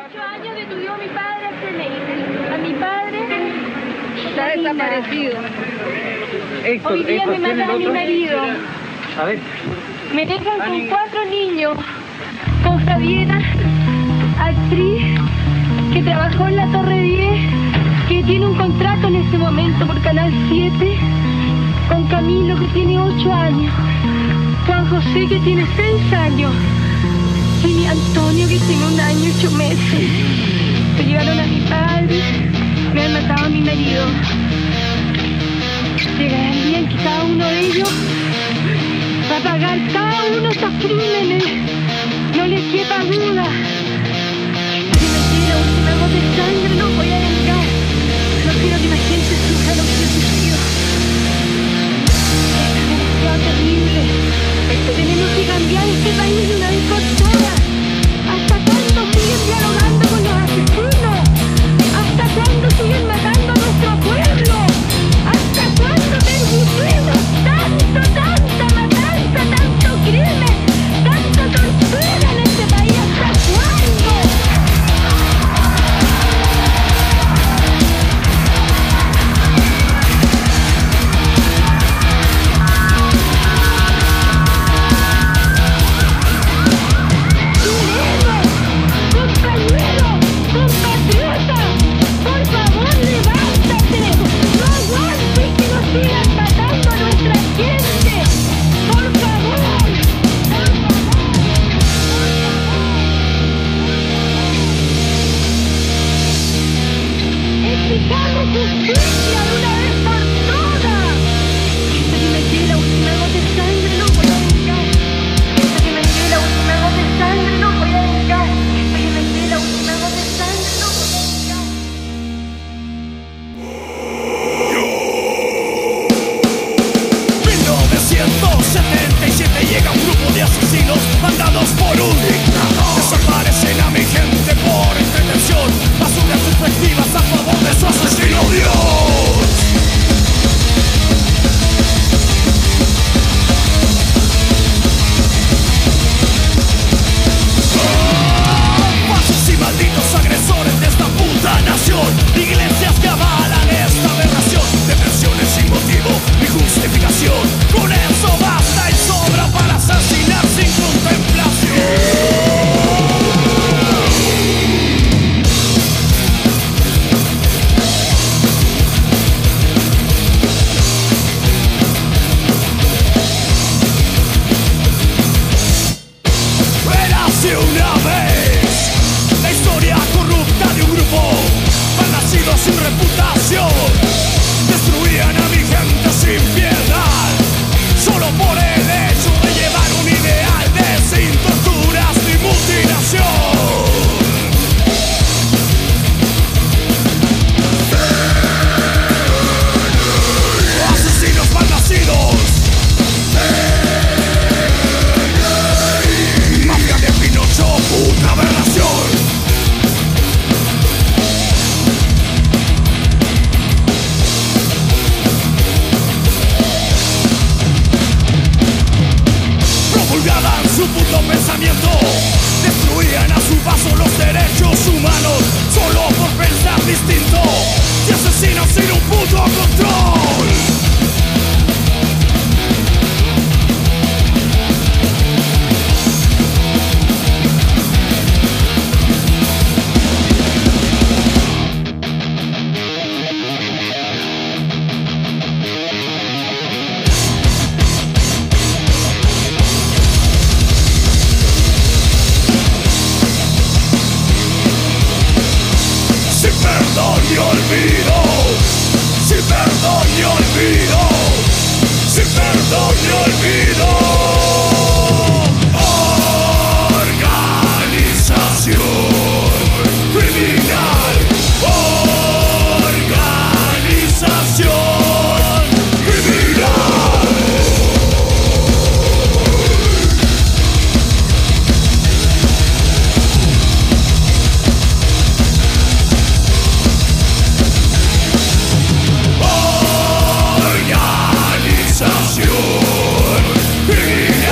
8 años detuvieron a mi padre hace meses. A mi padre está desaparecido. Hoy día me matan a mi marido. A ver. Me dejan con 4 niños. Con Javiera, actriz que trabajó en la Torre 10, que tiene un contrato en este momento por Canal 7. Con Camilo, que tiene 8 años. Juan José, que tiene 6 años. Y mi Antonio, que tiene 1 año y 8 meses. Se llevaron a mi padre, me han matado a mi marido. Llegará el día en que cada uno de ellos va a pagar cada uno de estos crímenes. No les quepa duda. Si me queda la última gota de sangre, no voy a vengar. No quiero que la gente sufra lo que yo he sufrido. Es demasiado terrible. Tenemos que cambiar este país de una vez por todas. ¿Hasta cuándo siguen dialogando con los asesinos? ¿Hasta cuándo siguen matando a nuestro pueblo? ¿Hasta cuándo permitimos tanta matanza, tanto crimen, tanta tortura en este país? ¿Hasta cuándo? Organización criminal.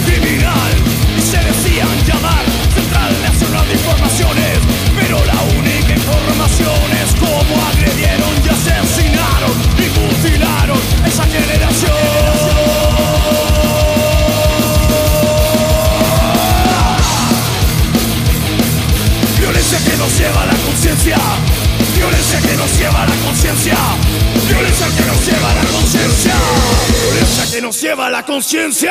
criminal y se decían llamar Central Nacional de Informaciones, pero la única información es cómo agredieron y asesinaron y mutilaron esa generación. Violencia que nos lleva a la conciencia, violencia que nos lleva a la conciencia, violencia que nos lleva a la conciencia, violencia que nos lleva a la conciencia.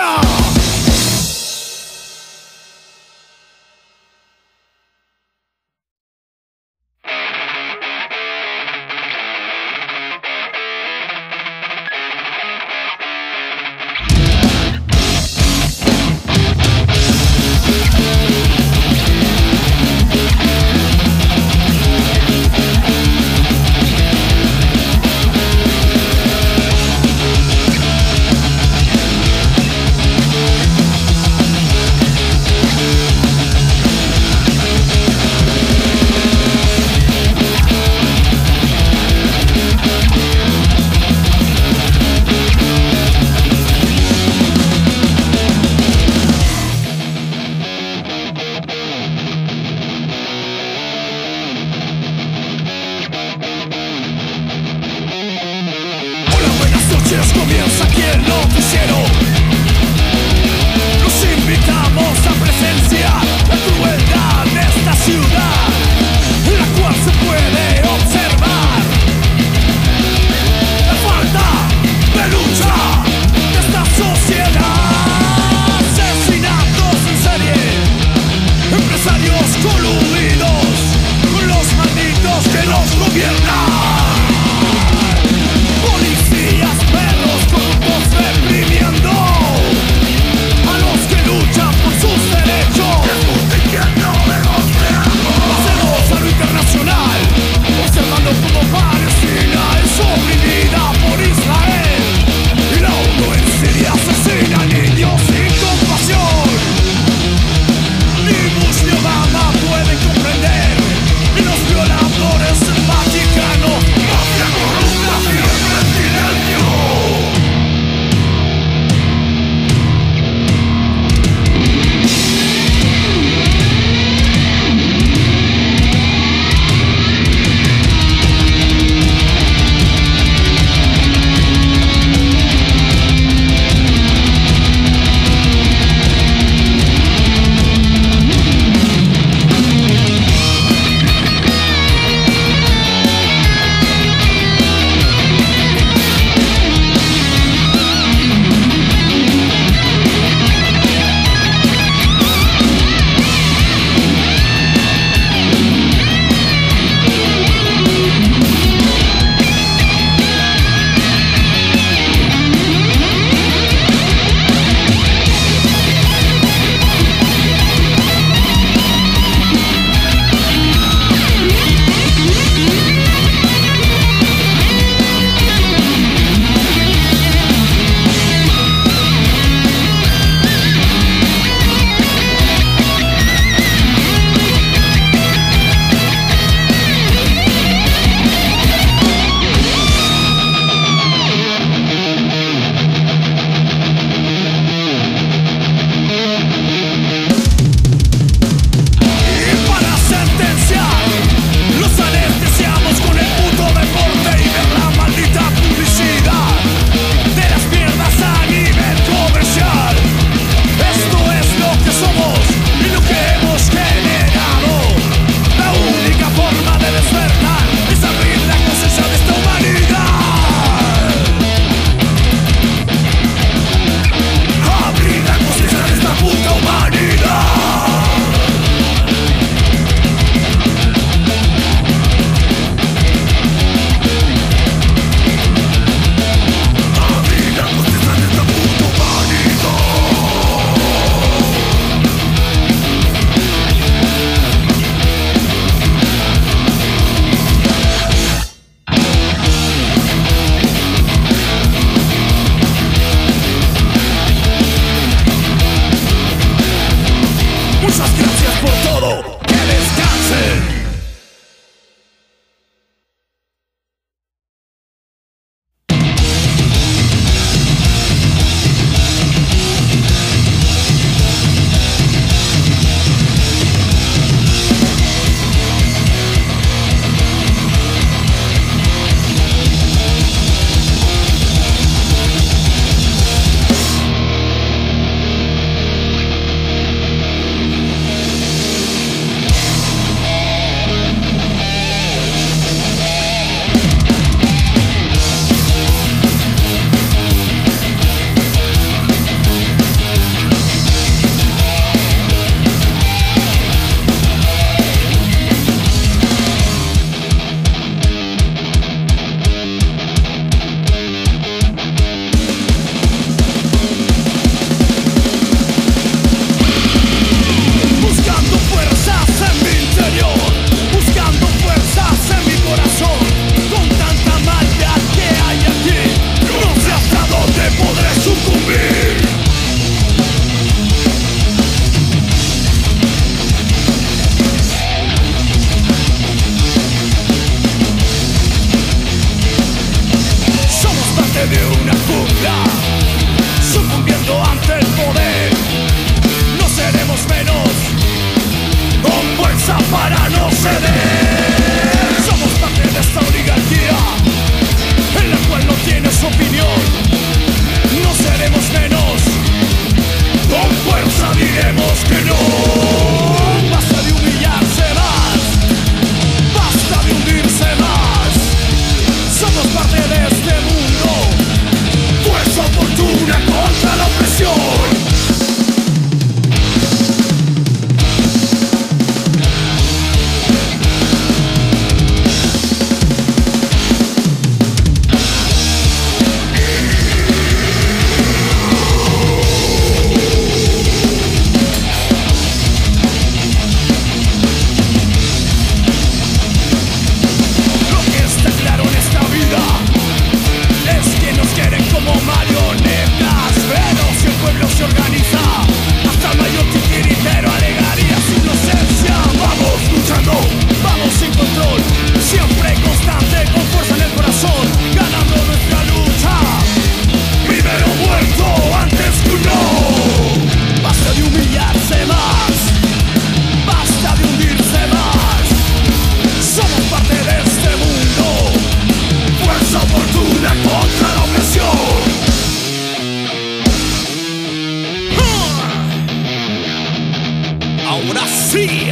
ahora sí.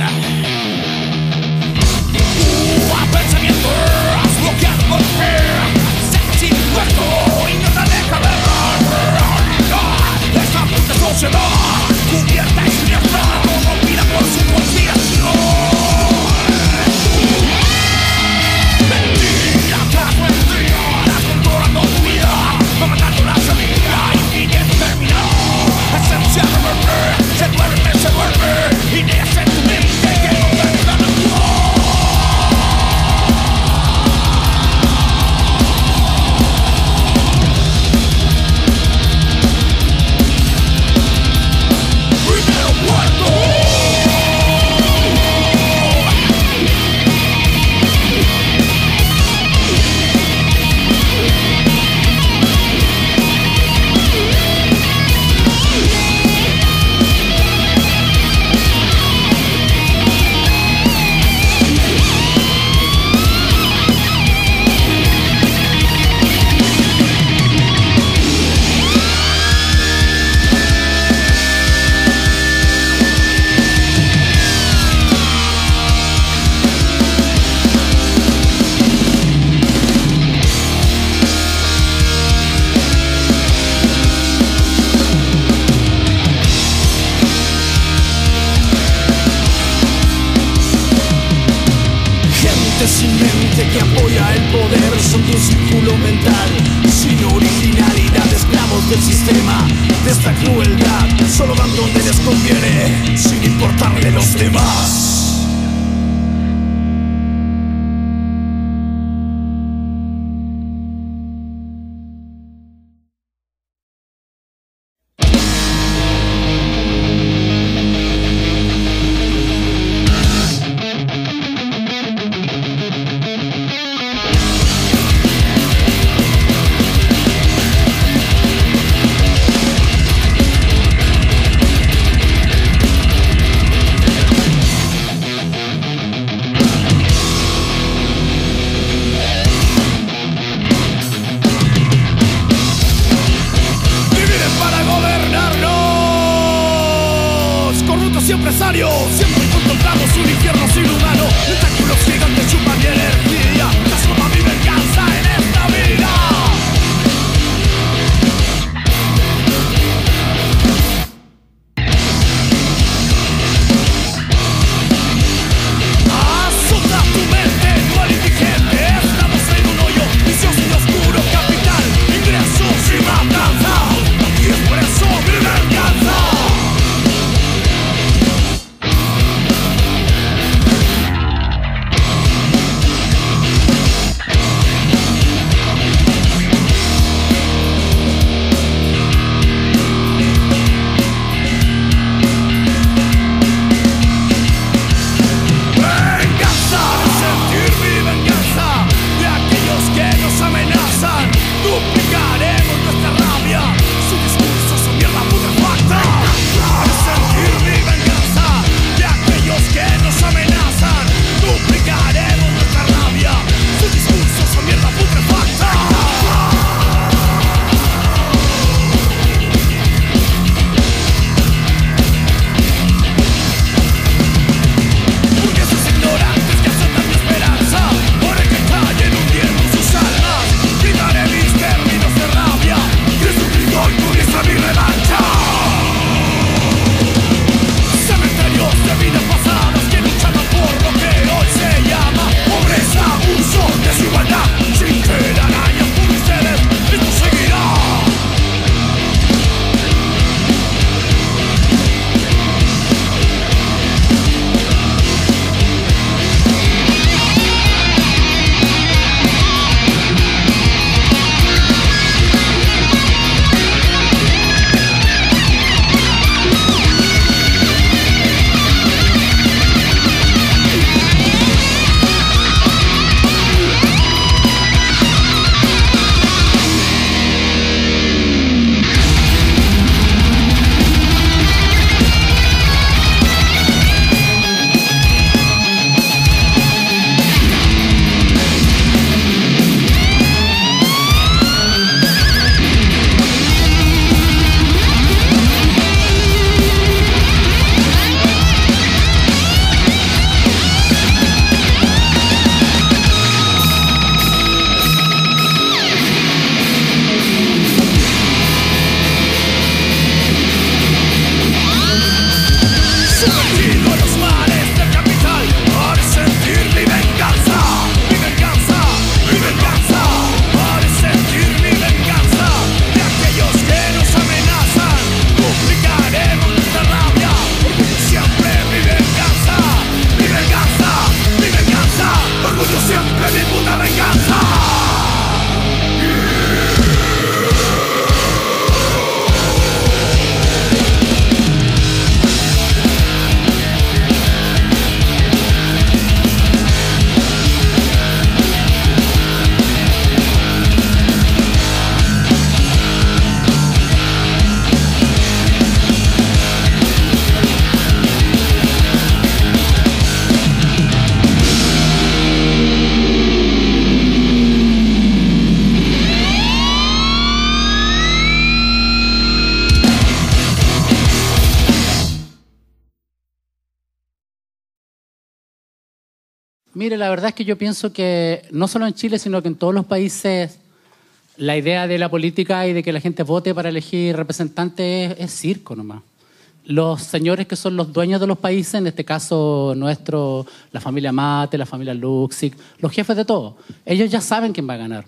Pensamiento bloqueado por fe, sin hueco y no te deja ver. Esta puta sociedad cubierta y siniestra, corrompida por su conspiración. Mentira tras mentira, controlando tu vida, matando la semilla y pidiendo terminar. Esencia se duerme, ideas en tu mente que no te dejan actuar. Sin mente que apoya el poder, son tu círculo mental, sin originalidad, esclavos del sistema, de esta crueldad, solo dan donde les conviene, sin importarle los demás. Empresarios, siempre contemplamos un infierno sin humano. Tentáculos gigantes chupan mi energía. Transforma mi venganza en esta vida. Azota tu mente, dual indigente. Estamos en un hoyo vicioso y oscuro. Capital, ingresos y matanza. Y es por eso mi venganza. Mire, la verdad es que yo pienso que no solo en Chile, sino que en todos los países la idea de la política y de que la gente vote para elegir representantes es circo nomás. Los señores que son los dueños de los países, en este caso nuestro, la familia Mate, la familia Luxic, los jefes de todo, ellos ya saben quién va a ganar.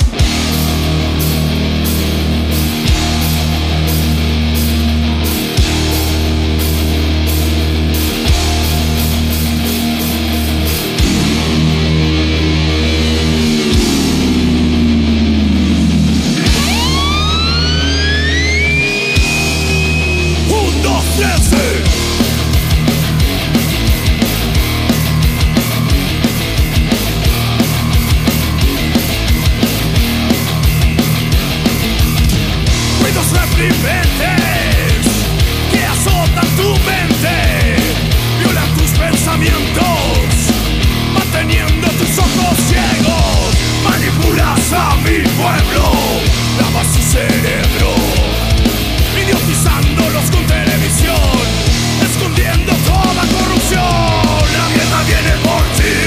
Que azotan tu mente, violan tus pensamientos, manteniendo tus ojos ciegos. Manipulas a mi pueblo, lavas su cerebro, idiotizándolos con televisión, escondiendo toda corrupción. La mierda viene por ti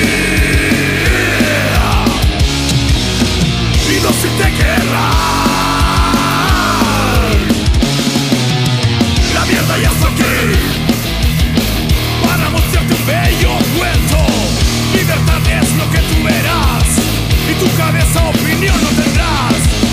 y no se te querrá. La mierda ya está aquí para mostrarte un bello cuento. Libertad es lo que tú verás y tu cabeza opinión no tendrás.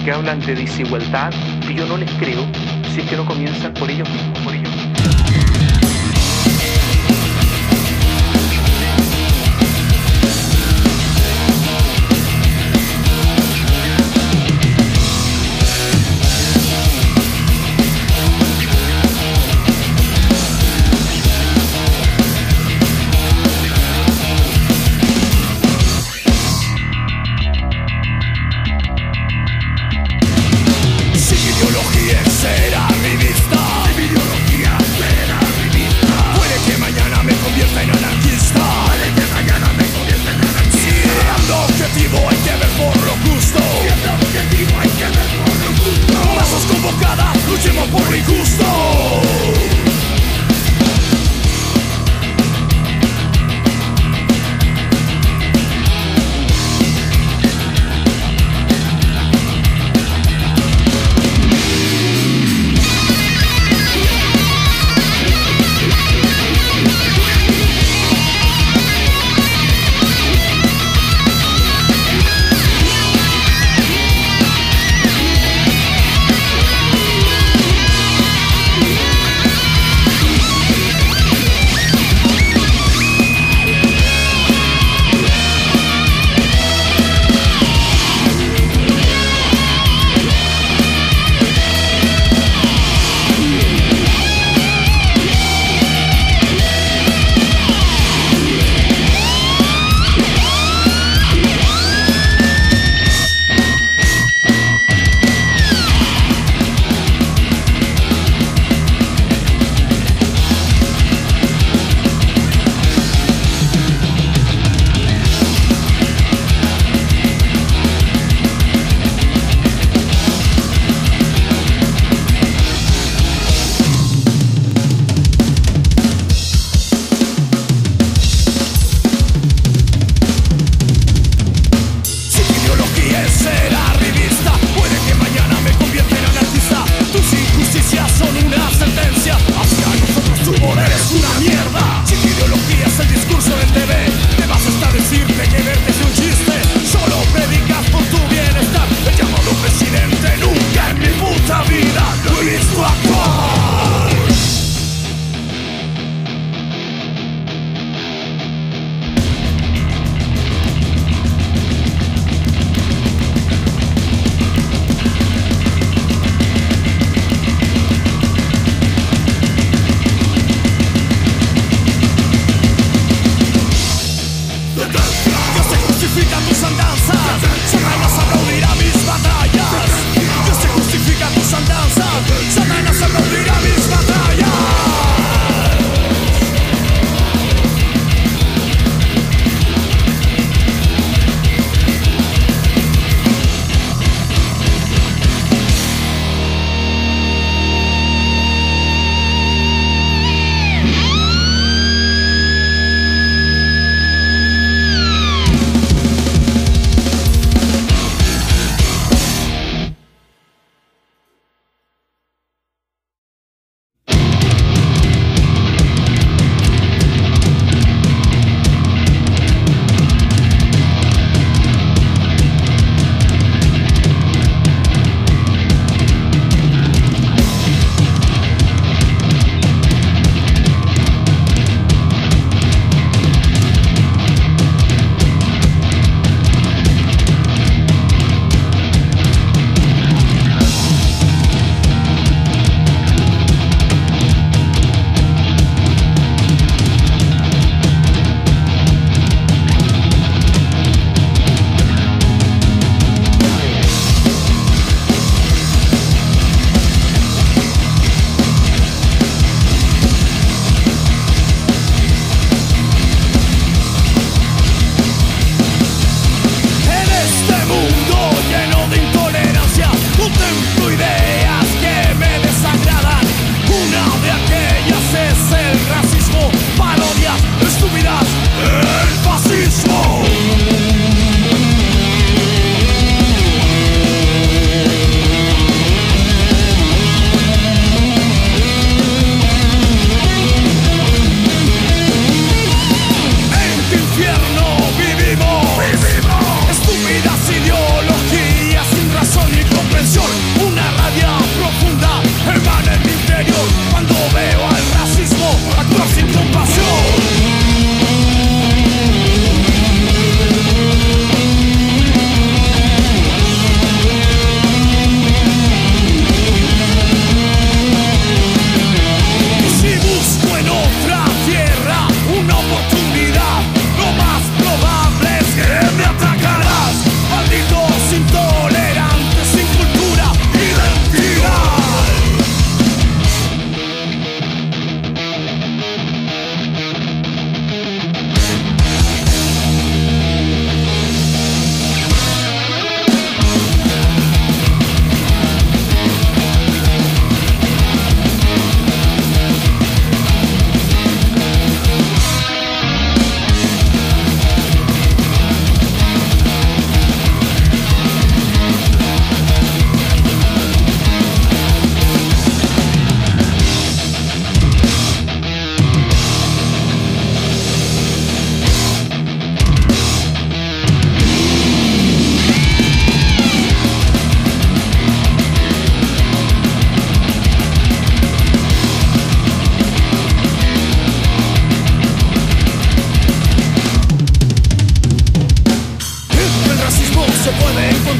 que hablan de desigualdad, que yo no les creo si es que no comienzan por ellos mismos, por ellos mismos. Sin ideología será revista, sin ideología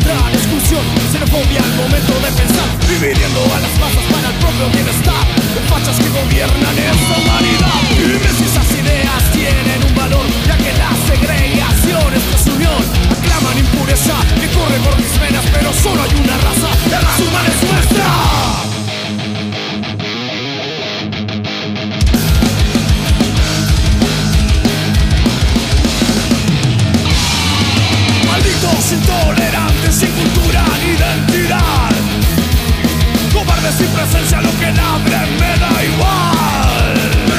encuentran exclusión, xenofobia al momento de pensar, dividiendo a las masas para el propio bienestar. Fachas que gobiernan esta humanidad. Y dime si esas ideas tienen un valor, ya que la segregación es desunión. Aclaman impureza que corre por mis venas, pero solo hay una raza, la raza humana es nuestra. Malditos intolerantes sin cultura ni identidad, cobardes sin presencia, lo que labren me da igual.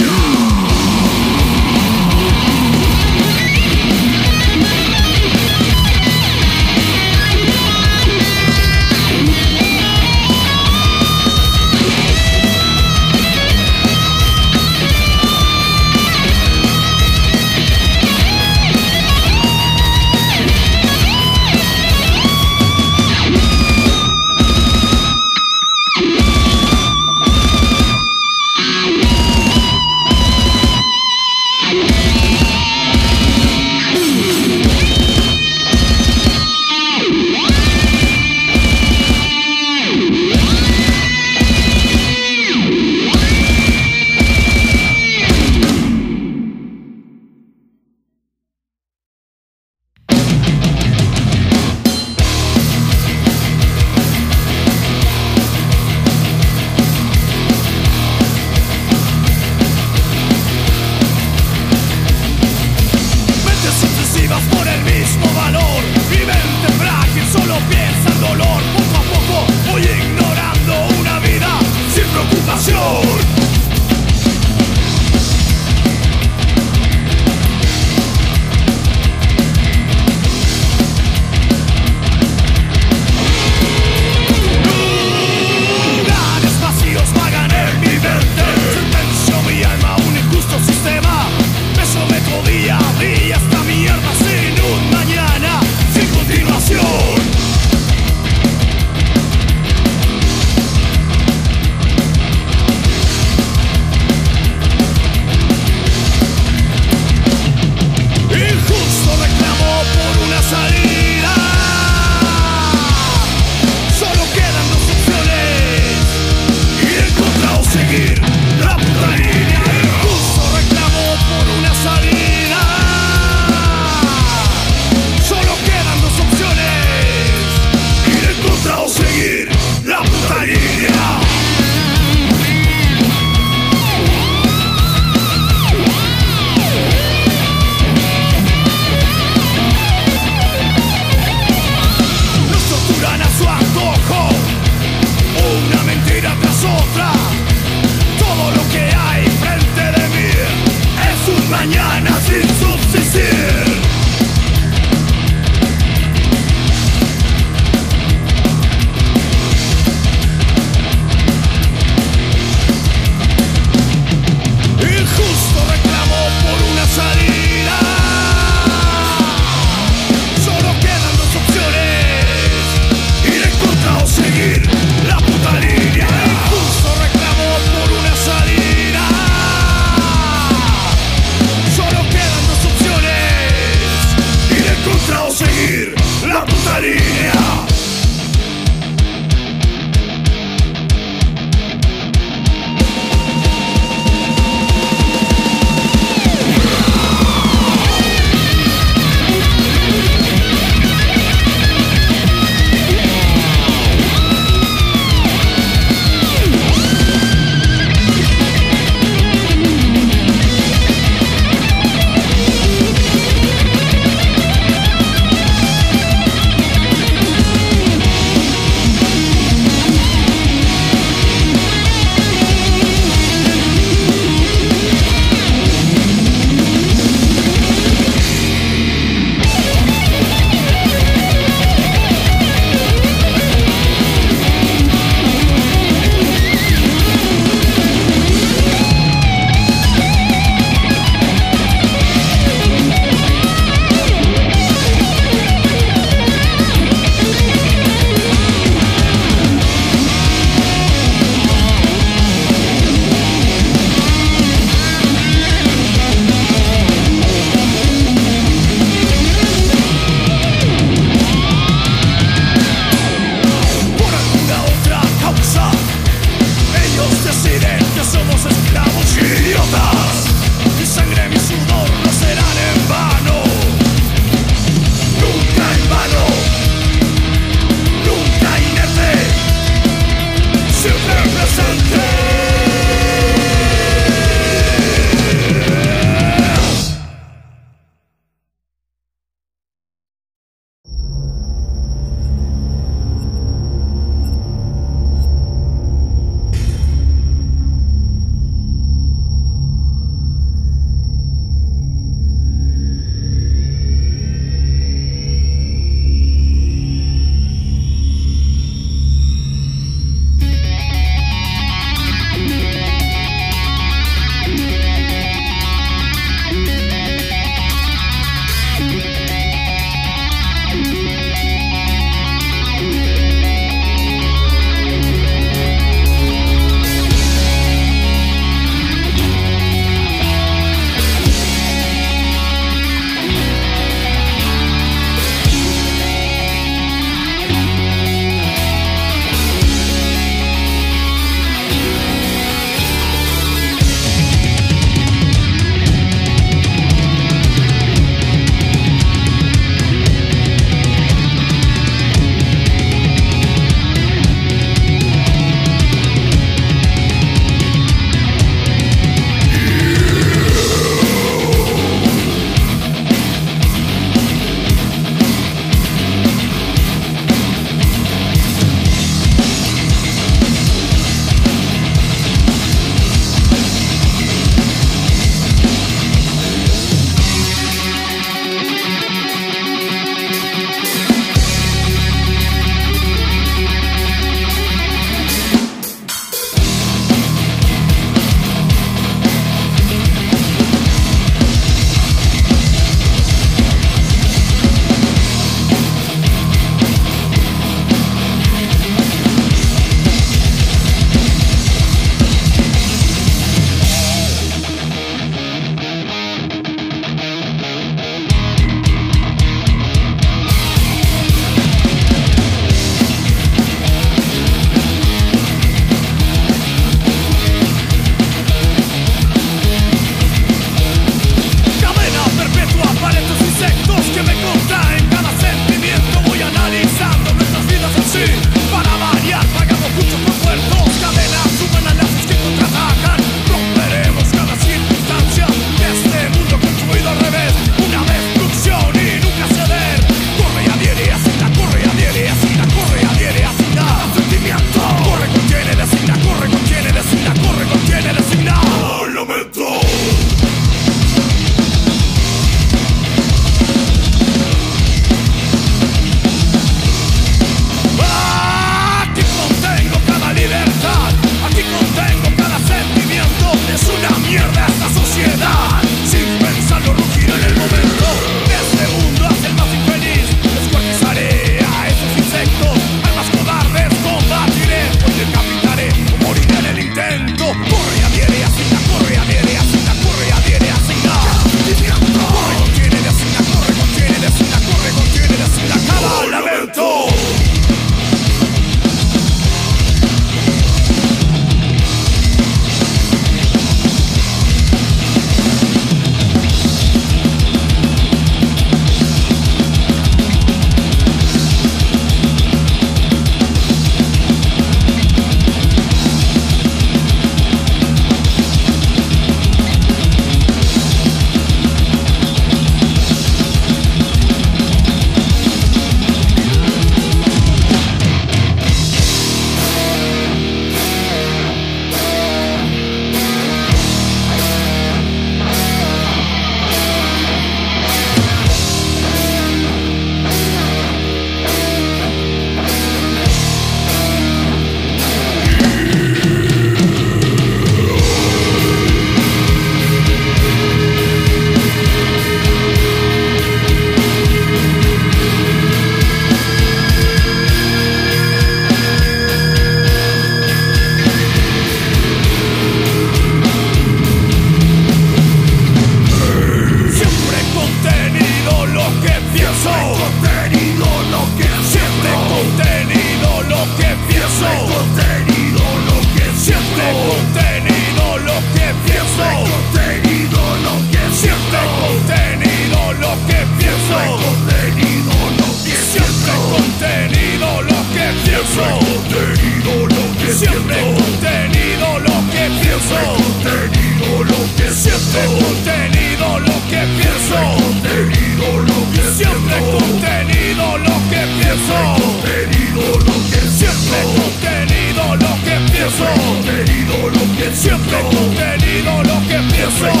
Siempre contenido lo que pienso. Siempre contenido lo que pienso. Siempre contenido lo que pienso. Siempre contenido lo que pienso.